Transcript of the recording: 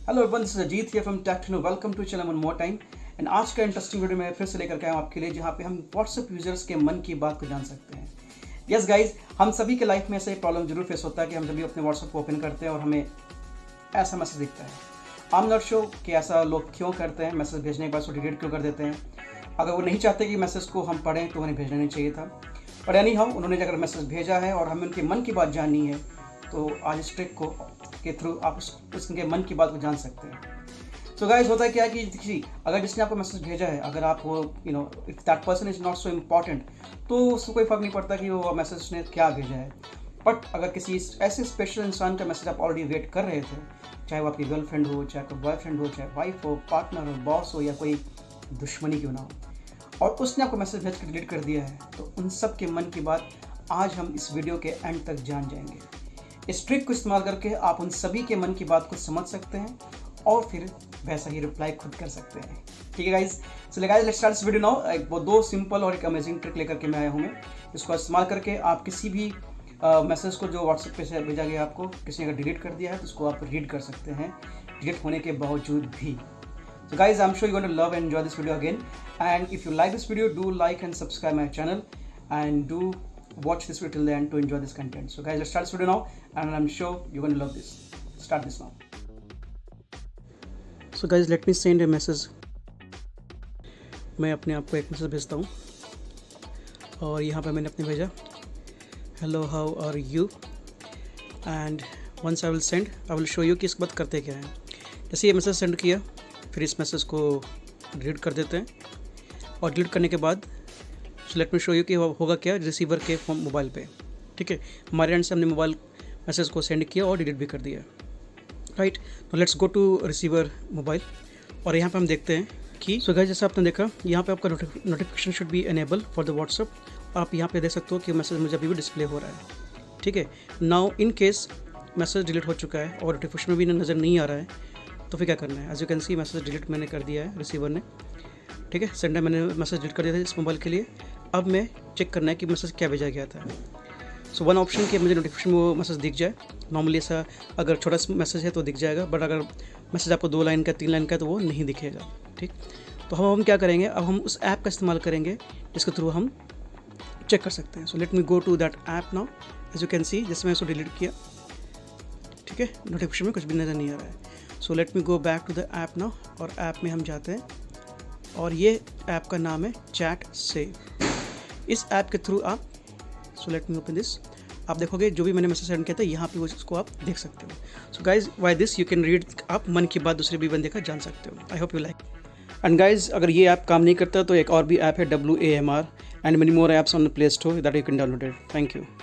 Hello everyone, this is Ajit here from Techno. Welcome to channel one more time. And आज का interesting video मैं फिर से लेकर के आया हूँ आपके लिए, जहाँ पे हम व्हाट्सएप यूजर्स के मन की बात को जान सकते हैं। यस गाइज, हम सभी के लाइफ में ऐसा एक प्रॉब्लम जरूर फेस होता है कि हम जब भी अपने व्हाट्सएप को ओपन करते हैं और हमें ऐसा मैसेज दिखता है। आई एम नॉट श्योर कि ऐसा लोग क्यों करते हैं, मैसेज भेजने के बाद उसको डिलीट क्यों कर देते हैं। अगर वो नहीं चाहते कि मैसेज को हम पढ़ें तो उन्हें भेजना नहीं चाहिए था, पर यानी हम उन्होंने अगर मैसेज भेजा है और हमें उनके मन की बात जाननी है तो आज इस ट्रिक को के थ्रू आप उसके मन की बात को जान सकते हैं। सो गाइज, होता है क्या कि देखिए, अगर जिसने आपको मैसेज भेजा है, अगर आप वो if that person is not so important तो उसको कोई फर्क नहीं पड़ता कि वो मैसेज उसने क्या भेजा है। बट अगर किसी ऐसे स्पेशल इंसान का मैसेज आप ऑलरेडी वेट कर रहे थे, चाहे वो आपकी गर्लफ्रेंड हो, चाहे कोई बॉयफ्रेंड हो, चाहे वाइफ हो, पार्टनर हो, बॉस हो या कोई दुश्मनी क्यों ना हो, और उसने आपको मैसेज भेज कर डिलीट कर दिया है, तो उन सब के मन की बात आज हम इस वीडियो के एंड तक जान जाएंगे। इस ट्रिक को इस्तेमाल करके आप उन सभी के मन की बात को समझ सकते हैं और फिर वैसा ही रिप्लाई खुद कर सकते हैं। ठीक है guys, so guys let's start this video now. एक वो दो सिंपल और एक अमेजिंग ट्रिक लेकर के मैं आया हूँ। मैं इसको इस्तेमाल करके आप किसी भी मैसेज को जो व्हाट्सएप पे से भेजा गया आपको, किसी ने अगर डिलीट कर दिया है तो उसको आप रीड कर सकते हैं डिलीट होने के बावजूद भी। So guys, I'm sure you're going to love and enjoy this video again. And if you like this video, do like and subscribe my channel and do watch this video till the end to enjoy this content. So guys, let's start this video now and I'm sure you're going to love this. Start this now. So guys, let me send a message. मैं अपने आप को एक message भेजता हूँ और यहाँ पे मैंने अपने भेजा hello how are you and once I will send I will show you कि इसके बाद करते क्या है। जैसे ये मैसेज सेंड किया, फिर इस मैसेज को डिलीट कर देते हैं और डिलीट करने के बाद लेट मी शो यू कि होगा क्या रिसीवर के मोबाइल पे। ठीक है, हमारे एंड से हमने मोबाइल मैसेज को सेंड किया और डिलीट भी कर दिया। राइट, तो let's go to receiver mobile और यहाँ पे हम देखते हैं कि सो गाइस, जैसा आपने देखा यहाँ पे आपका notification should be enable for the WhatsApp. आप यहाँ पे देख सकते हो कि मैसेज मुझे अभी भी डिस्प्ले हो रहा है। ठीक है, now in case message delete हो चुका है और नोटिफिकेशन में भी नज़र नहीं आ रहा है, तो फिर क्या करना है। As you can see message delete मैंने कर दिया है रिसीवर ने। ठीक है, सेंडर मैंने मैसेज डिलीट कर दिया था इस मोबाइल के लिए। अब मैं चेक करना है कि मैसेज क्या भेजा गया था। सो वन ऑप्शन कि मुझे नोटिफिकेशन में वो मैसेज दिख जाए। नॉर्मली ऐसा अगर छोटा मैसेज है तो दिख जाएगा, बट अगर मैसेज आपको 2 लाइन का 3 लाइन का तो वो नहीं दिखेगा। ठीक, तो हम क्या करेंगे, अब हम उस ऐप का इस्तेमाल करेंगे जिसके थ्रू हम चेक कर सकते हैं। So let me go to that app now. As you can see जैसे मैं इसको डिलीट किया, ठीक है, नोटिफिकेशन में कुछ भी नज़र नहीं आ रहा है। So let me go back to the app now और ऐप में हम जाते हैं और ये ऐप का नाम है चैट सेव। इस ऐप के थ्रू आप so let me open this, आप देखोगे जो भी मैंने मैसेज सेंड किया था यहाँ पे वो इसको आप देख सकते हो। So guys, by this you can read, आप मन की बात दूसरे भी बंदे का जान सकते हो। I hope you like. And guys, अगर ये ऐप काम नहीं करता तो एक और भी ऐप है WAMR and many more apps on the play store that you can download it. Thank you.